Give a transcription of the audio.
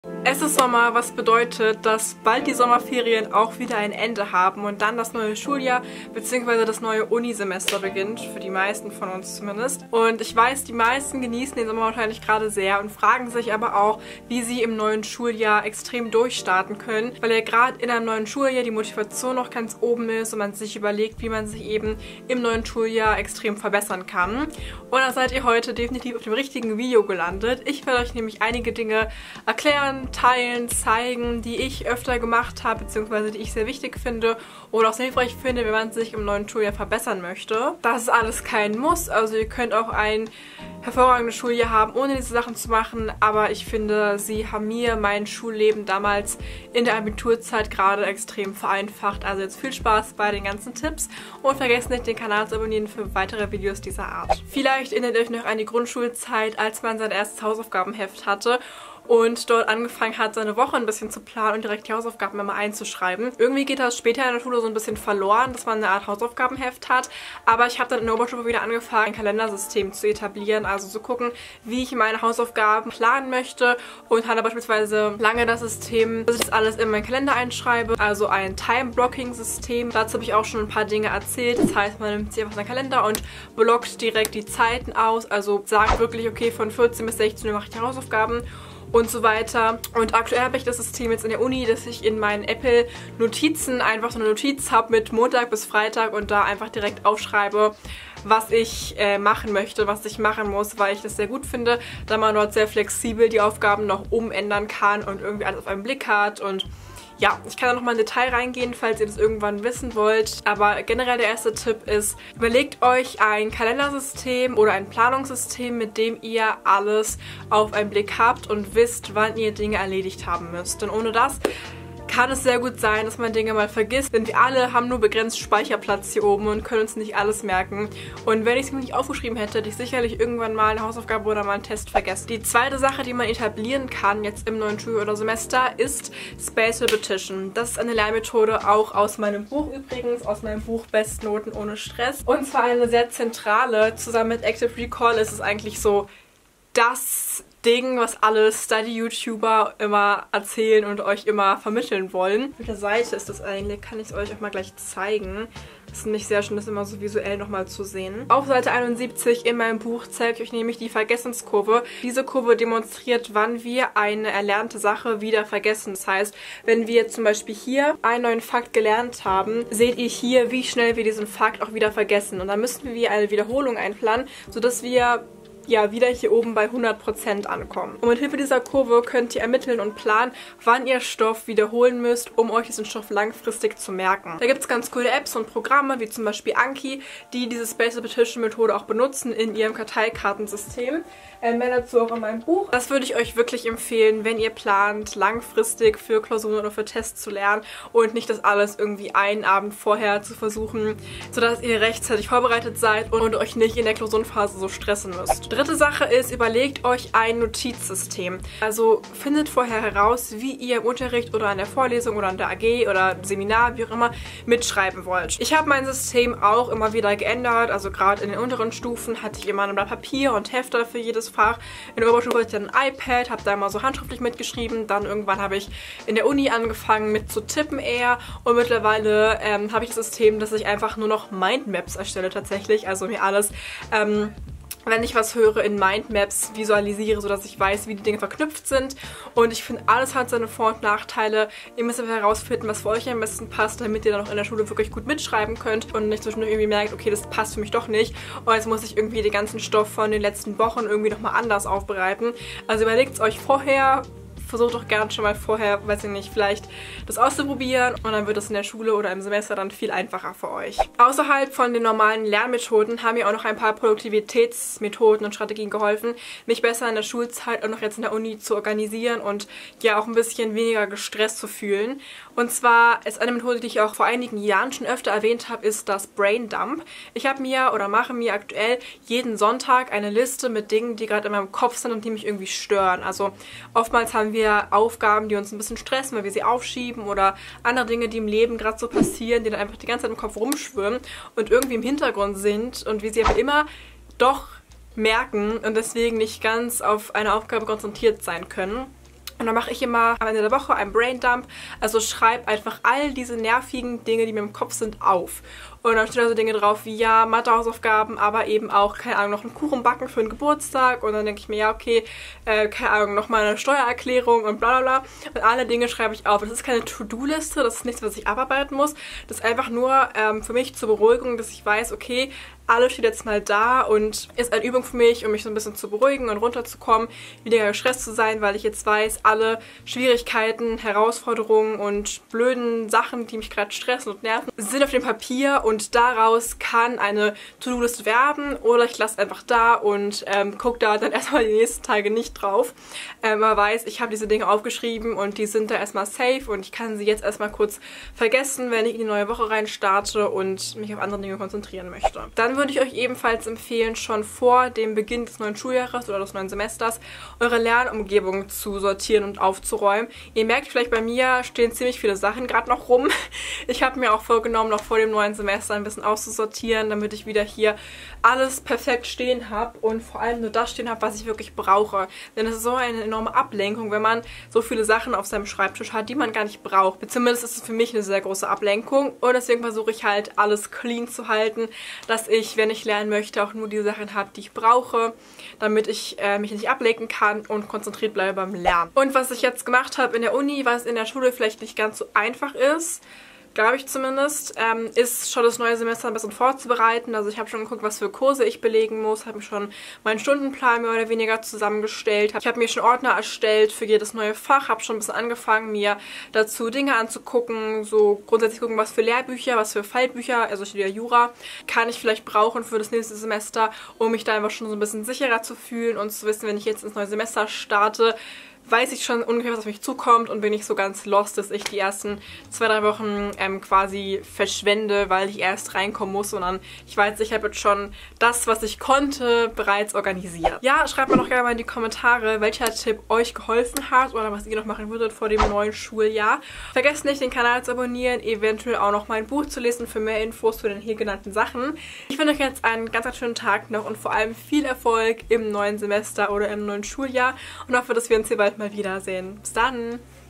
Es ist Sommer, was bedeutet, dass bald die Sommerferien auch wieder ein Ende haben und dann das neue Schuljahr bzw. das neue Unisemester beginnt, für die meisten von uns zumindest. Und ich weiß, die meisten genießen den Sommer wahrscheinlich gerade sehr und fragen sich aber auch, wie sie im neuen Schuljahr extrem durchstarten können, weil ja gerade in einem neuen Schuljahr die Motivation noch ganz oben ist und man sich überlegt, wie man sich eben im neuen Schuljahr extrem verbessern kann. Und da seid ihr heute definitiv auf dem richtigen Video gelandet. Ich werde euch nämlich einige Dinge erklären, teilen, zeigen, die ich öfter gemacht habe, beziehungsweise die ich sehr wichtig finde oder auch sehr hilfreich finde, wenn man sich im neuen Schuljahr verbessern möchte. Das ist alles kein Muss, also ihr könnt auch ein hervorragendes Schuljahr haben, ohne diese Sachen zu machen, aber ich finde, sie haben mir mein Schulleben damals in der Abiturzeit gerade extrem vereinfacht. Also jetzt viel Spaß bei den ganzen Tipps und vergesst nicht, den Kanal zu abonnieren für weitere Videos dieser Art. Vielleicht erinnert ihr euch noch an die Grundschulzeit, als man sein erstes Hausaufgabenheft hatte und dort angefangen hat, seine Woche ein bisschen zu planen und direkt die Hausaufgaben immer einzuschreiben. Irgendwie geht das später in der Schule so ein bisschen verloren, dass man eine Art Hausaufgabenheft hat, aber ich habe dann in der Oberstufe wieder angefangen, ein Kalendersystem zu etablieren, also zu gucken, wie ich meine Hausaufgaben planen möchte und hatte beispielsweise lange das System, dass ich das alles in meinen Kalender einschreibe, also ein Time-Blocking-System. Dazu habe ich auch schon ein paar Dinge erzählt, das heißt, man nimmt sich einfach seinen Kalender und blockt direkt die Zeiten aus, also sagt wirklich, okay, von 14 bis 16 Uhr mache ich die Hausaufgaben und so weiter. Und aktuell habe ich das System jetzt in der Uni, dass ich in meinen Apple-Notizen einfach so eine Notiz habe mit Montag bis Freitag und da einfach direkt aufschreibe, was ich machen möchte, was ich machen muss, weil ich das sehr gut finde, da man dort sehr flexibel die Aufgaben noch umändern kann und irgendwie alles auf einen Blick hat. Und ja, ich kann da nochmal in Detail reingehen, falls ihr das irgendwann wissen wollt. Aber generell der erste Tipp ist, überlegt euch ein Kalendersystem oder ein Planungssystem, mit dem ihr alles auf einen Blick habt und wisst, wann ihr Dinge erledigt haben müsst. Denn ohne das kann es sehr gut sein, dass man Dinge mal vergisst, denn wir alle haben nur begrenzt Speicherplatz hier oben und können uns nicht alles merken. Und wenn ich es mir nicht aufgeschrieben hätte, hätte ich sicherlich irgendwann mal eine Hausaufgabe oder mal einen Test vergessen. Die zweite Sache, die man etablieren kann, jetzt im neuen Schuljahr oder Semester, ist Spaced Repetition. Das ist eine Lernmethode, auch aus meinem Buch übrigens, aus meinem Buch Bestnoten ohne Stress. Und zwar eine sehr zentrale, zusammen mit Active Recall ist es eigentlich so das Ding, was alle Study-YouTuber immer erzählen und euch immer vermitteln wollen. Auf welcher Seite ist das eigentlich? Kann ich es euch auch mal gleich zeigen. Das ist nämlich sehr schön, das immer so visuell nochmal zu sehen. Auf Seite 71 in meinem Buch zeige ich euch nämlich die Vergessenskurve. Diese Kurve demonstriert, wann wir eine erlernte Sache wieder vergessen. Das heißt, wenn wir zum Beispiel hier einen neuen Fakt gelernt haben, seht ihr hier, wie schnell wir diesen Fakt auch wieder vergessen. Und dann müssen wir eine Wiederholung einplanen, sodass wir ja wieder hier oben bei 100% ankommen. Und mit Hilfe dieser Kurve könnt ihr ermitteln und planen, wann ihr Stoff wiederholen müsst, um euch diesen Stoff langfristig zu merken. Da gibt es ganz coole Apps und Programme, wie zum Beispiel Anki, die diese Spaced Repetition Methode auch benutzen in ihrem Karteikartensystem. Mehr dazu auch in meinem Buch. Das würde ich euch wirklich empfehlen, wenn ihr plant, langfristig für Klausuren oder für Tests zu lernen und nicht das alles irgendwie einen Abend vorher zu versuchen, sodass ihr rechtzeitig vorbereitet seid und euch nicht in der Klausurenphase so stressen müsst. Dritte Sache ist, überlegt euch ein Notizsystem. Also findet vorher heraus, wie ihr im Unterricht oder an der Vorlesung oder an der AG oder Seminar, wie auch immer, mitschreiben wollt. Ich habe mein System auch immer wieder geändert, also gerade in den unteren Stufen hatte ich immer ein Blatt Papier und Hefter für jedes Fach. In der Oberstufe hatte ich dann ein iPad, habe da immer so handschriftlich mitgeschrieben. Dann irgendwann habe ich in der Uni angefangen mit zu tippen eher und mittlerweile habe ich das System, dass ich einfach nur noch Mindmaps erstelle tatsächlich, also mir alles wenn ich was höre, in Mindmaps visualisiere, sodass ich weiß, wie die Dinge verknüpft sind. Und ich finde, alles hat seine Vor- und Nachteile. Ihr müsst einfach herausfinden, was für euch am besten passt, damit ihr dann auch in der Schule wirklich gut mitschreiben könnt und nicht zwischendurch irgendwie merkt, okay, das passt für mich doch nicht. Und jetzt muss ich irgendwie den ganzen Stoff von den letzten Wochen irgendwie nochmal anders aufbereiten. Also überlegt es euch vorher. Versucht doch gerne schon mal vorher, weiß ich nicht, vielleicht das auszuprobieren und dann wird es in der Schule oder im Semester dann viel einfacher für euch. Außerhalb von den normalen Lernmethoden haben mir auch noch ein paar Produktivitätsmethoden und Strategien geholfen, mich besser in der Schulzeit und auch jetzt in der Uni zu organisieren und ja auch ein bisschen weniger gestresst zu fühlen. Und zwar ist eine Methode, die ich auch vor einigen Jahren schon öfter erwähnt habe, ist das Brain Dump. Ich habe mir oder mache mir aktuell jeden Sonntag eine Liste mit Dingen, die gerade in meinem Kopf sind und die mich irgendwie stören. Also oftmals haben wir Aufgaben, die uns ein bisschen stressen, weil wir sie aufschieben oder andere Dinge, die im Leben gerade so passieren, die dann einfach die ganze Zeit im Kopf rumschwirren und irgendwie im Hintergrund sind und wir sie aber immer doch merken und deswegen nicht ganz auf eine Aufgabe konzentriert sein können. Und dann mache ich immer am Ende der Woche einen Braindump. Also schreibe einfach all diese nervigen Dinge, die mir im Kopf sind, auf. Und dann stehen da so Dinge drauf wie, ja, Mathehausaufgaben, aber eben auch, keine Ahnung, noch einen Kuchen backen für einen Geburtstag. Und dann denke ich mir, ja, okay, keine Ahnung, nochmal eine Steuererklärung und bla bla bla. Und alle Dinge schreibe ich auf. Das ist keine To-Do-Liste, das ist nichts, was ich abarbeiten muss. Das ist einfach nur für mich zur Beruhigung, dass ich weiß, okay, alles steht jetzt mal da und ist eine Übung für mich, um mich so ein bisschen zu beruhigen und runterzukommen, weniger gestresst zu sein, weil ich jetzt weiß, alle Schwierigkeiten, Herausforderungen und blöden Sachen, die mich gerade stressen und nerven, sind auf dem Papier und daraus kann eine To-Do-Liste werden oder ich lasse es einfach da und gucke da dann erstmal die nächsten Tage nicht drauf. Man weiß, ich habe diese Dinge aufgeschrieben und die sind da erstmal safe und ich kann sie jetzt erstmal kurz vergessen, wenn ich in die neue Woche rein starte und mich auf andere Dinge konzentrieren möchte. Dann würde ich euch ebenfalls empfehlen, schon vor dem Beginn des neuen Schuljahres oder des neuen Semesters eure Lernumgebung zu sortieren und aufzuräumen. Ihr merkt vielleicht, bei mir stehen ziemlich viele Sachen gerade noch rum. Ich habe mir auch vorgenommen, noch vor dem neuen Semester ein bisschen auszusortieren, damit ich wieder hier alles perfekt stehen habe und vor allem nur das stehen habe, was ich wirklich brauche. Denn es ist so eine enorme Ablenkung, wenn man so viele Sachen auf seinem Schreibtisch hat, die man gar nicht braucht. Zumindest ist es für mich eine sehr große Ablenkung und deswegen versuche ich halt alles clean zu halten, dass ich, wenn ich lernen möchte, auch nur die Sachen habe, die ich brauche, damit ich mich nicht ablenken kann und konzentriert bleibe beim Lernen. Und was ich jetzt gemacht habe in der Uni, was in der Schule vielleicht nicht ganz so einfach ist, glaube ich zumindest, ist schon das neue Semester ein bisschen vorzubereiten. Also ich habe schon geguckt, was für Kurse ich belegen muss, habe mir schon meinen Stundenplan mehr oder weniger zusammengestellt. Ich habe mir schon Ordner erstellt für jedes neue Fach, habe schon ein bisschen angefangen, mir dazu Dinge anzugucken, so grundsätzlich gucken, was für Lehrbücher, was für Fallbücher, also ich studiere Jura, kann ich vielleicht brauchen für das nächste Semester, um mich da einfach schon so ein bisschen sicherer zu fühlen und zu wissen, wenn ich jetzt ins neue Semester starte, weiß ich schon ungefähr, was auf mich zukommt und bin nicht so ganz lost, dass ich die ersten 2-3 Wochen quasi verschwende, weil ich erst reinkommen muss, sondern ich weiß, ich habe jetzt schon das, was ich konnte, bereits organisiert. Ja, schreibt mir doch gerne mal in die Kommentare, welcher Tipp euch geholfen hat oder was ihr noch machen würdet vor dem neuen Schuljahr. Vergesst nicht, den Kanal zu abonnieren, eventuell auch noch mein Buch zu lesen für mehr Infos zu den hier genannten Sachen. Ich wünsche euch jetzt einen ganz, ganz schönen Tag noch und vor allem viel Erfolg im neuen Semester oder im neuen Schuljahr und hoffe, dass wir uns hier bald mal wiedersehen. Bis dann!